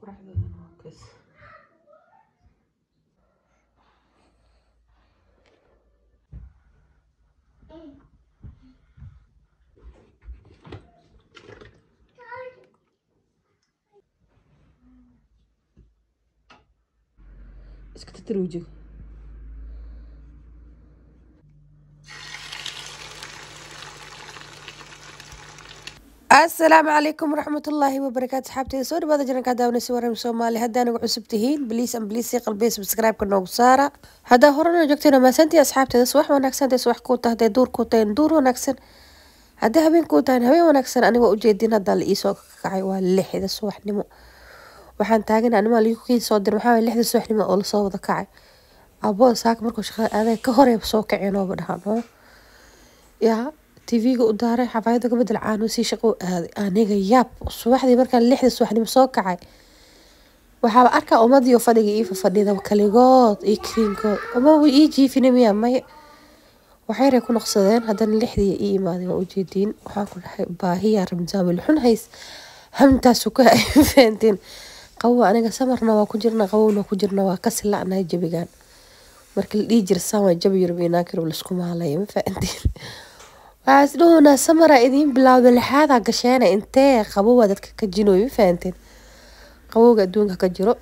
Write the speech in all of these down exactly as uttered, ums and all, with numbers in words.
قرحدة نوكس اسكت تروجي. السلام عليكم ورحمة الله وبركاته. صحابتي سوري بعد جرنا كذا ونسي ورا سومالي هدا أنا عصب تهين بليس أم بليس قلبي سبسكرايب كنا وسارة هدا هورنا جوكتنا ما سنتي أصحابتي صباح ونكسن صباح كوتا هدا دور كوتين دور ونكسن هدا هبين كوتين هبين ونكسن أنا وأجدين هدا الإيسو كعي واللحي ذا الصباح نمو waxaan taagan anima liiqii soo dir maxaa lixda subaxnimo oo la soo wada kacay abo saak markuu shaqada aaday ka hore soo kaceen oo badhaano ya tv-ga u daaray xafaayada ka bedel caano si shaqo aaday aniga yaab subaxdii markaan lixda subaxnimo soo kacay waxaa arkaa umadii fadhiga ii fadhida kaligood ii kiinkood ama way ii jiifinaya may waxay ku noqsadeen haddana lixdii ii imaadeen oo ujeedin waxaan ku dhahay baahiya ramzaan wal xun hays hamtaas ku ay feenteen qawo aniga samarna waa ku jirna qawowna ku jirna waa ka silaacnay jabigan markii la dhigi jiray saan waa jabi yurbiina kiro la isku maalay ma faantiin waas doona samara idin bilawda lixaada gasheena intee qabow dadka ka jinooy faantiin qawowga adduunka ka jiro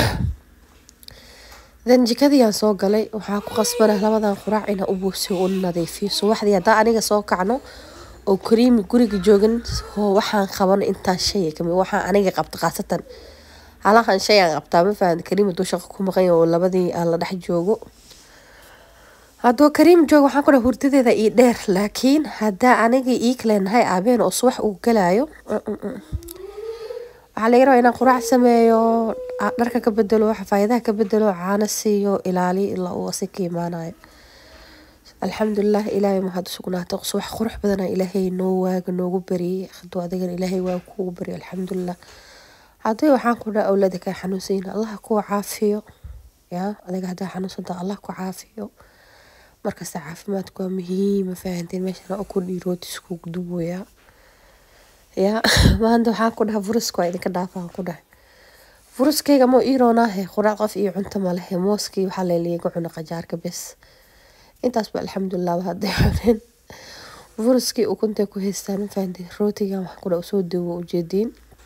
dan jikadii aan soo galay waxaa ku qasbana labadan quraac ina u buusiyo oo nadiifiyo subaxdii hadaa aniga soo kacno oo kariim guriga joogan waxaan qaban inta shay kamid waxaan aniga qabta qaasatan halahan shay aan qabtaa ma fahad kariim duu shaqo ku maqan oo labadii aan la dhex joogo hadoo kariim joogo waxaan ku hurdadeeda ii dheer laakiin hadaa aniga ii kaleenahay aabeen oo subax uu galaayo waxaa laga rabaa inaan quraac sameeyo dharka ka bedelo xafaayadaha ka bedelo caano siiyo ilaali ilaa uu si ka imaanayo alxamdulilah ilaahay ma hada sugnaatay subax qurux badan ilaahay noo waaga noogu bariyay haduu adigan ilaahay waa kuugu bariyo alxamdulilah hadii waxaan ku dhahay awlaada ka xanuunsan Allah ku caafiyo ya adiga hadaa xanuunsanta Allah ku caafiyo markasta caafimaadku waa muhiim fahanteen meesha oo ku dhiirood isku duubaya ya maanta waxaan ku dhahay furusku idinka dhaafaan ku dhahay furuskayga ma iiroonahay quraac qof iyo cunto ma leh mooski waxa la leeyahay cuna qajaarka bas intaas ba alxamdulilah hadda xanin furuski uu kunta ku haystaan fahanteen rootiga wax ku dhaw soo dawo ujeedin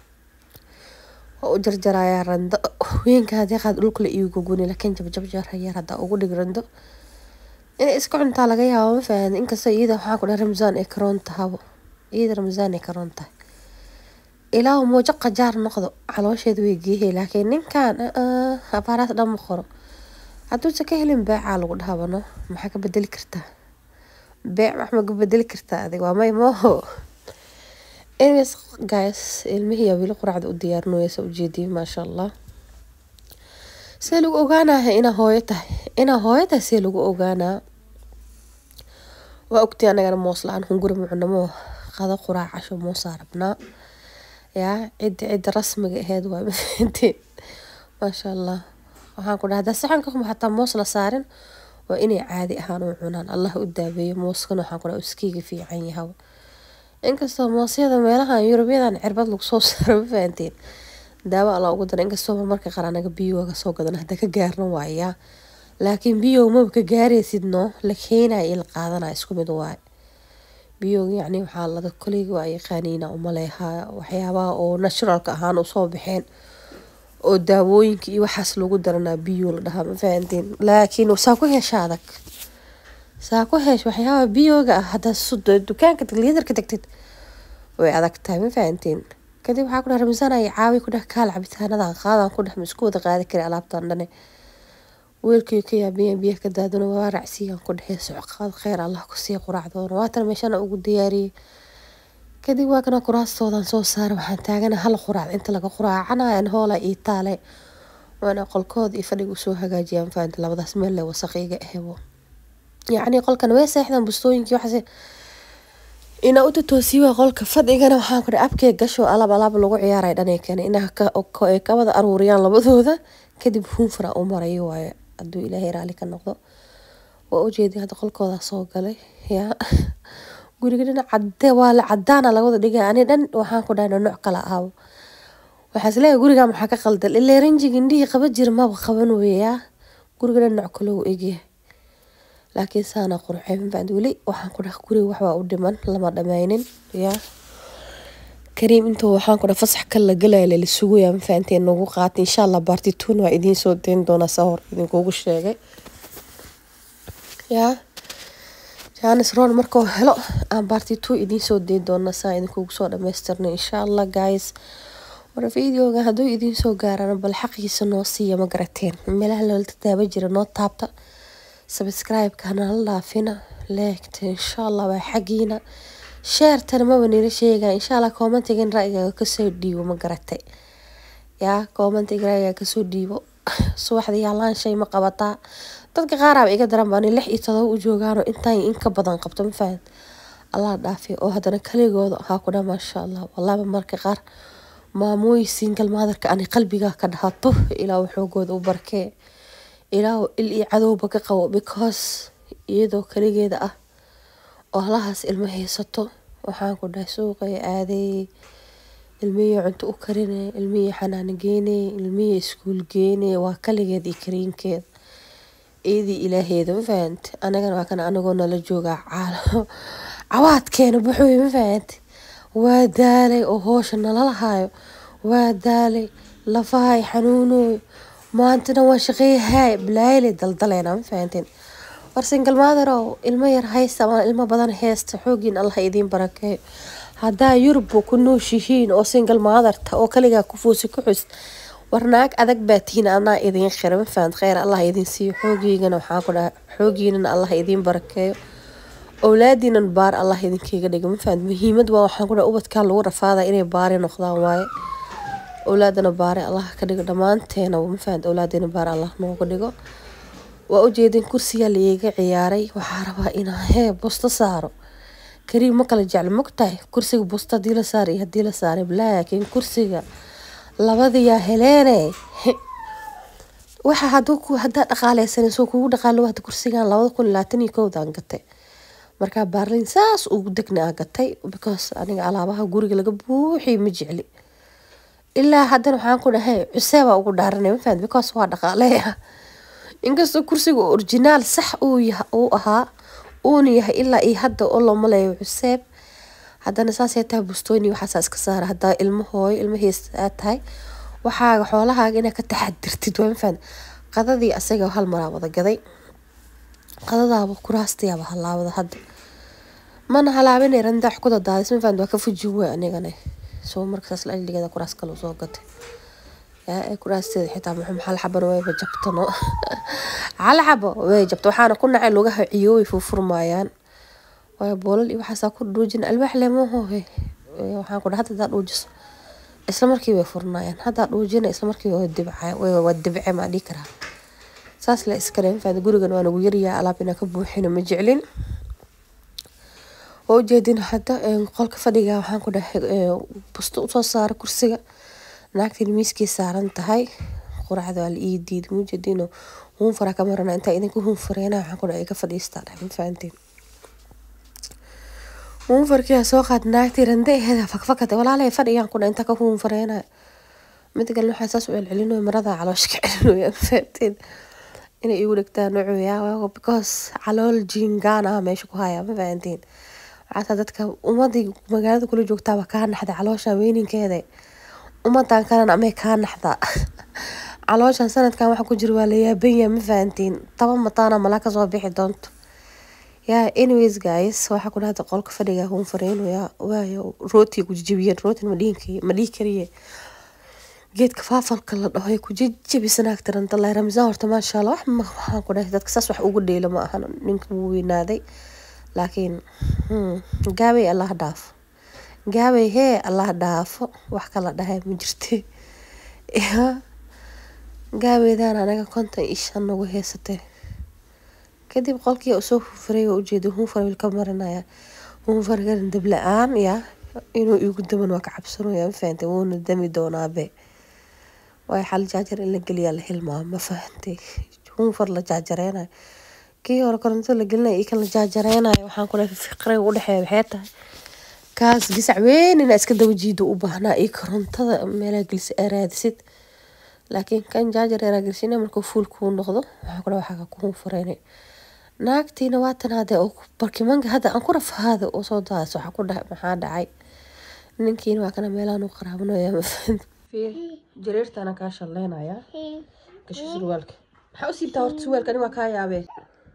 oo jarjaraya rando weenka hadii qaad dhulka la iigu gooni laakiin jab jab jar yar hada ugu dhig rando in iska cunta laga yaabo ma fahan inkasta iyada waxa ku dhahay ramzaan ee karoonta hawo iyada ramzaan ee karoonta ilaa uu moojo qajaar noqdo caloosheedu way geeyay laakiin ninkan afaaraas dhan ma qoro haduu ka helin baaca lagu dhahabano maxaa ka bedeli kartaa baac wax ma ka bedeli kartaa adiga waa may mooho anyways guys ilmihi yaa wili quraacda u diyaarnooysa ujeedin ma sha Allah see lagu ogaanaa ina hooyo tahay ina hooyo tahay see lagu ogaanaa waa ogtay anagana moos la'aan hunguri mucnamo qada quraac casho moos arabnaa ya cid cid rasmiga ahayd waa intii ma sha Allah waxaan ku dhahay saxanka kuma xataa moos la saarin waa inay caadi ahaan u cunaan Allah u daaweeyo mooskana waxaan ku dhahay iskiga fiican yahay inkastoo moosyada meelaha Yurubiyadan cirbad lagu soo saaro faanteen daawo alla ugu daran inkastoo marka qaar anaga biyo ga soo gadan hada ka gaarno waaya laakiin biyo ma ka gaaraysidno la keenay il qaadana isku mid waay biyo yani waxa la kulliga waa yaqaaniina uma leeyahay waxyaabaha oo naturalka ahaan u soo baxeen oo daawooyinka iyo waxaas lagu daranaa biyo la dhahaa ma faanteen laakiin waxa ku hesha adag saako heesh waxyaabo biyoga ah hada sudo dukaanka liidarka tagtid way adag tahay ma fahanteen kadib waxa ku dhahay ramzaan ay caawi ku dhahay kaal cabitaanada qaadan ku dhahay isku wada qaadi kari alaabtan dhane weelkii ka yaabiyeen biyo ka daadano waa raacsiyan ku dhahay suuqaad khayr Allah ku sii quraacdoona waa tan meeshana ugu diyaariyay kadib waa kana quraastoodan soo saar waxaan taagana hal quraac inta laga quraacanayo hoola ii taale waana qolkood iyo fadhigu soo hagaajiyaan faanta labadaas meel leh wasaqayga ahbo يعني قول كان وين ساحنا بستوين كي وحسي إن أوتو توسيوا قول كفد إجانا وحنا كنا أبكي قشوا ألعب ألعب لقوا عيار عيدنا كان إنها ك ك كبد أروريان لبضو ذا كدب هم فرا أمر أيوة أدو إلى هير عليك النقطة وأوجدي هذا قول كذا صوق عليه يا قولي كنا عدا ولا عدانا لقوا دقيقة يعني دن وحنا كنا نوع كلا أو وحاسلها guriga maxaa ka qaldan ilaa ranjiga indhihi qaba jir ma qaban weeyaa guriga dhinac kale uu egyahay laakiin saana qurxay baan wali waxaan ku dhax guriga wax waa u dhiman lama dhamaynin yaa Kareem intuu waxaan ku dhax fasax kala galay la sugu yaa faanteen nagu qaat insha Allah party two waa idin soo deyn doona sawir idin kuugu sheegay yaa jaanis roon markoo helo aan party two idin soo deyn doona saa idin kuugu soo dhameystirnay insha Allah guys war videoga haduu idin soo gaarana bal xaqiisa noo siiya ma garateen meelaha la taaba jira noo taabta subscribe kana la fina like insha Allah waa xaqiina share tan ma wanila sheega insha Allah commentigan ra'yiga ka soo dhiibo ma garatay yaa commentiga ra'yiga ka soo dhiibo subaxdii yaalaan shay ma qabataa dadka qaar ah iga daran baan lix iyo todoba u joogaan intaan in ka badan qabto ma fahad Allah dhaafiyo oo hadana kaligooda ha ku dhamaa insha Allah wallahi marka qaar maamoy single mother ka ani qalbiga ka dhahato ilaa waxoogooda u barkee ilaa il iyo cadowba ka qabo because iyadoo kaligeeda ah oo halahaas ilmo haysato waxaan ku dhahay suuqa aaday ilmiyo cunto u karinay ilmiyo xanaan geynay ilmiyo iskuul geynay waa kaligeed iyo kariinkeed eedii ilaaheeda ma fahant anagana waa kan anagoo nala jooga caalo cawaadkeena buxuu ma fahant waa daalay oo hoosha nala lahayo waa daalay lafahay xanuunoy maantana waa shaqeeyahay bilayle daldaleena ma fahanteen war single mother oo ilmo yar haysta ama ilmo badan haysta xoogin Allah idin barakeeyo hadaa Yurub ku nooshihiin oo single mother ta oo kaliga ku fuusi ku xus warnaag adag baatiin ana idin khayr ma fahant khayr Allah idin siiyo xoogiigana waxa ku dhahay xoogiina Allah idin barakeeyo أولادنا البار الله يدين كي قديم مفاد مهمة وحنا كنا أبد كان لورا فاذا إني باري نقضان واي أولادنا باري الله كديق دمان تينا ومفاد أولادنا بار الله نو كديقو وأجيدين كرسي اللي يجي عياري وحاربها إنا هي بوسطة صارو كريم مقال جعل مقتاي كرسي بوسطة ديلا ساري هديلا ساري لكن كرسي لبضي يا هليني waxa haduu ku hadaa dhaqaaleysan soo kugu dhaqaalo wada kursigan laba kun iyo labaatan iyo kow daan gatay marka baarlin saas ugu degnaa gatay because aniga alaabaha guriga laga buuxi ma jecli ilaa hadan waxaan ku dhahay cuseeba ugu dhaaranay ma fahad because waa dhaqaaleeya inkastoo kursiga original sax uu yahay uu ahaa uu yahay ilaa iyo hadda oo loo maleeyo cuseeb hadana saas ay tahay bustooyni waxa saas ka saar hadaa ilmahooy ilmaheesta tahay waxaaga xoolahaaga inaad ka taxadirtid waa fahad qadadii asaga hal mar wada gaday qadadaaba kuraastiyaaba halaawada hadda mana halaabinay randax ku dadaadis ma fahad waa ka fujiwe anigana soo markaas la dhigada kuraas kale soo gatay yaa kuraasteeda xitaa muxuu hal xaban way jabtano hal xabo way jabto waxaana ku nacay lugaha ciyooy furfurmayaan way boolal iyo waxa ku dhuujin alwaax leemoho waxaan ku dhahay dad dhuujiso isla markii way furnaayeen hada dhuujina isla markii way dibcay way wad dibcay ma dhikra saas la iskaleyn faad gurigan waan ugu yariyaa alaabina ka buuxina ma jeclin oo jeedin hada qolka fadhiga waxaan ku dhahay busto u soo saar kursiga naagtii miiskii saaran tahay quraacda wal ii diid mujadino hum fara kamarana inta idinku hum fareena waxaan ku dhahay ka fadhiistaa ma fahantiin hum farkiya soo qaad naagtii rande hada fakfakada walaalay fadhiyaan ku dhahay inta ka hum fareena mid gal waxa saas u celcelino marada calooshka celino fahantiin inay igu dhigtaan noocuya because calool jingana meesha ku haya ma fahantiin waxa dadka ummadii magaalada kula joogtaa ka naxda caloosha weyninkeeda ummadan kalena ama ka naxda calooshan sanadkan waxa ku jira waa la yaabaya ma fahantiin toban mataana malaka soo bixi doonto yeah anyways guys waxa ku dhahda qolka fadhiga hum fareeno yaa waayo rooti ku jijibiyeen rooti ma dhiinkii ma dhii kariye geedka faafalka la dhahay ku jijibisana agtaran talay ramzaan horta ma sha Allah wax waxaan ku dhahay dadka saas wax ugu dheelo ma ahan ninka uu weynaaday laakiin gaabay Allah dhaaf gaabay he Allah dhaafo wax kala dhahay ma jirtay gaabeydaan anaga konton isha nagu heysatay kadib qolkii soo furay oo ujeedo huu faray ka marinaya huu fargan dib la'aan ya inuu igu daman waa ka cabsanayaa faantay wuuna dami doonaa be way xal jaajar in la geliya la hilmaa ma faantay huu far la jaajareena kii hore koronto la gelinayo iyo kan la jaajareena waxaan ku leeyahay fiqray u dhaxeeyo waxay tahay kaas gisac weyn inaa iska daba jiido u baahnaa iyo korontada meelaha gelisa aa raadisid laakiin kan jaajar yaraa gelsina markuu fuul kuu noqdo waxaa kula waxaa kuu fureyne naagtiina waatan hadee oo barkimanka hadda aan ku rafaado oo soo daas waxaa ku dhahay maxaa dhacay ninkiina waa kana meelahan u qaraabanayaa mafahant fiir jareertaana kaa shalleynaya gasho surwaalka maxaa u siibtaa horta surwaalka ani waa kaa yaabee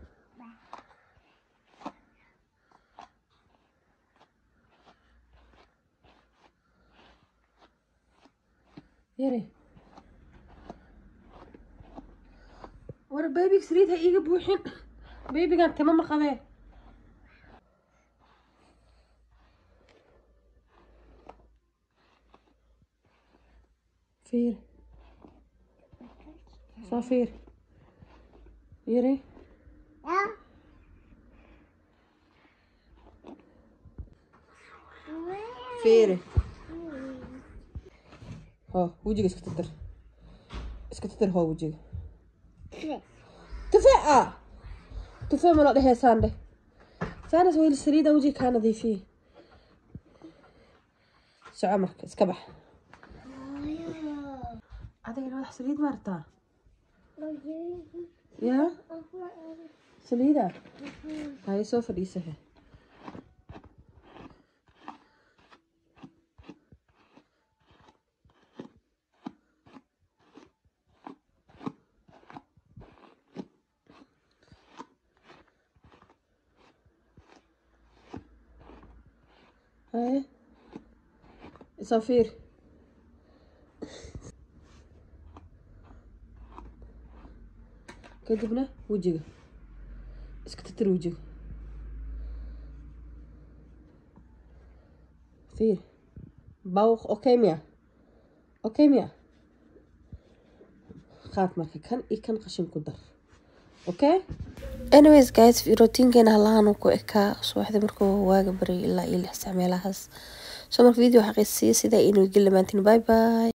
yare war baybig saliid ha iiga buuxin baybigan tima ma qabee fiir soo fiir yare fiiri ها وجهك اسكت تتر اسكت تتر ها وجهك تفاعة تفاعة ما نقدر هي ساندة ساندة سوي السريدة وجهك كان نظيفين شو عمرك اسكبح هذا اللي واضح سريد مرتا يا سريدة هاي سوف ريسة هاي صفير كدبنا وجهه اسكتتر وجهه فير باوخ اوكي ميا اوكي ميا خاف marka kan iyo kan qashin ku dar okay anyways guys routinekeena halahan ku ekaa subaxdii markuu waaga bari ilaa iyo lix saac meelahaas soo marka video xaqiiqsi sida inuu gelimaantin bye bye